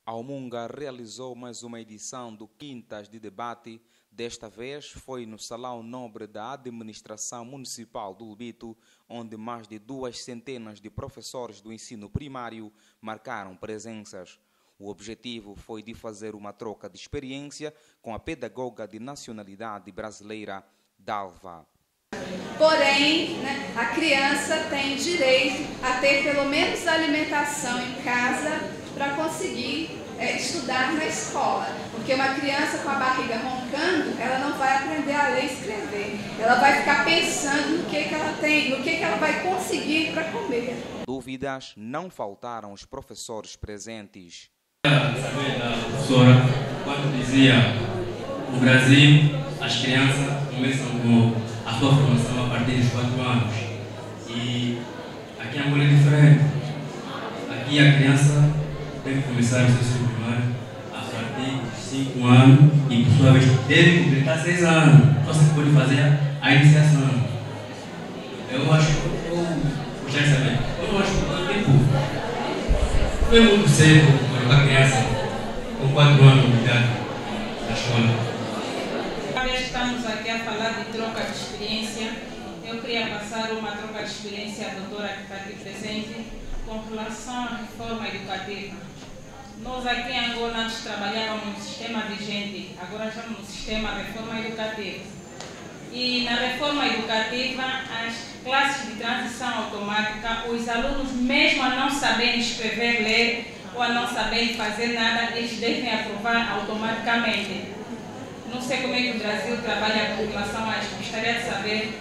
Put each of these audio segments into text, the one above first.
A Umunga realizou mais uma edição do Quintas de Debate. Desta vez foi no Salão Nobre da Administração Municipal do Lobito, onde mais de 200 de professores do ensino primário marcaram presenças. O objetivo foi de fazer uma troca de experiência com a pedagoga de nacionalidade brasileira, Dalva. Porém, a criança tem direito a ter pelo menos alimentação em casa para conseguir estudar na escola. Porque uma criança com a barriga roncando, ela não vai aprender a ler e escrever. Ela vai ficar pensando no que ela tem, no que ela vai conseguir para comer. Dúvidas não faltaram os professores presentes. Saber da professora, quando dizia no Brasil, as crianças começam com a sua formação a partir dos 4 anos. E aqui em Angola é diferente. Aqui a criança tem que começar o seu ensino primário a partir dos 5 anos e, por sua vez, deve completar 6 anos. Só se pode fazer a iniciação. Eu acho que eu gostaria de saber. Eu acho que o tempo não é muito cedo para uma criança com 4 anos de idade na escola. Estamos aqui a falar de troca de experiência. Eu queria passar uma troca de experiência à doutora que está aqui presente com relação à reforma educativa. Nós aqui em Angola antes trabalhávamos no sistema vigente, agora estamos no sistema reforma educativa. E na reforma educativa, as classes de transição automática, os alunos mesmo a não saberem escrever, ler ou a não saberem fazer nada, eles devem aprovar automaticamente. Não sei como é que o Brasil trabalha com relação a isso. Gostaria de saber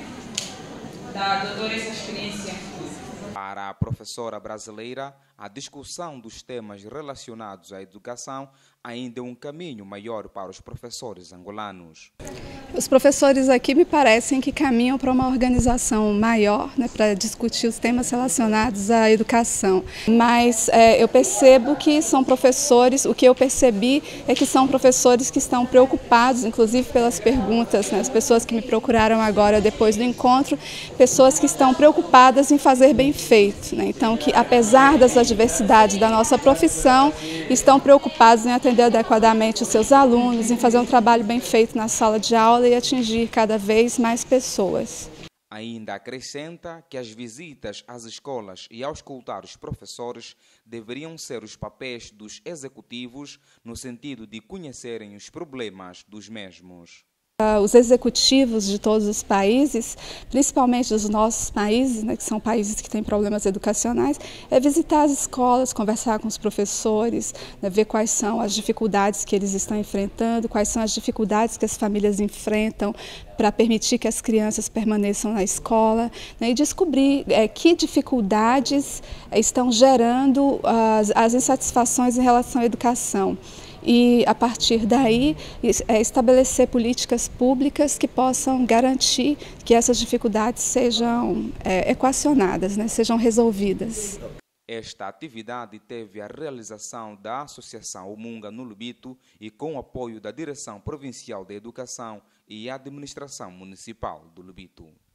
da doutora essa experiência. Para a professora brasileira, a discussão dos temas relacionados à educação ainda é um caminho maior para os professores angolanos. Os professores aqui me parecem que caminham para uma organização maior, para discutir os temas relacionados à educação. Mas eu percebo que são professores, o que eu percebi é que são professores que estão preocupados, inclusive pelas perguntas, as pessoas que me procuraram agora depois do encontro, pessoas que estão preocupadas em fazer bem feito. Então, que apesar das adversidades da nossa profissão, estão preocupados em atender adequadamente os seus alunos, em fazer um trabalho bem feito na sala de aula e atingir cada vez mais pessoas. Ainda acrescenta que as visitas às escolas e auscultar os professores deveriam ser os papéis dos executivos no sentido de conhecerem os problemas dos mesmos. Os executivos de todos os países, principalmente dos nossos países, que são países que têm problemas educacionais, é visitar as escolas, conversar com os professores, ver quais são as dificuldades que eles estão enfrentando, quais são as dificuldades que as famílias enfrentam para permitir que as crianças permaneçam na escola, e descobrir que dificuldades estão gerando as insatisfações em relação à educação. E, a partir daí, estabelecer políticas públicas que possam garantir que essas dificuldades sejam equacionadas, sejam resolvidas. Esta atividade teve a realização da Associação Umunga no Lobito e com o apoio da Direção Provincial da Educação e Administração Municipal do Lobito.